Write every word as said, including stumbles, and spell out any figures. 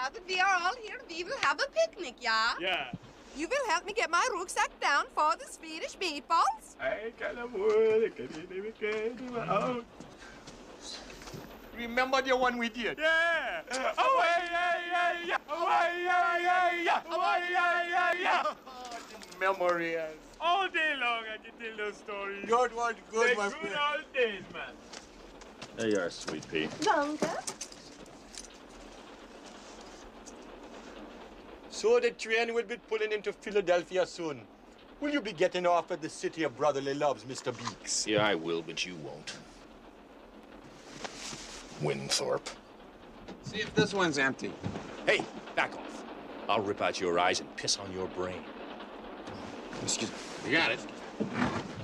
now that we are all here, we will have a picnic, yeah? Yeah. You will help me get my rucksack down for the Swedish meatballs? I can Remember the one we did? Yeah! Oh, yeah, yeah, yeah! Oh, yeah, yeah, yeah! Oh, yeah, yeah, yeah! Memories. All day long I can tell those stories. Good one, good, They're my good friend. Old days, man. There you are, sweet pea. Danke. So the train will be pulling into Philadelphia soon. Will you be getting off at the City of Brotherly Loves, Mister Beaks? Yeah, I will, but you won't. Winthorpe. See if this one's empty. Hey, back off. I'll rip out your eyes and piss on your brain. Excuse me. You got it.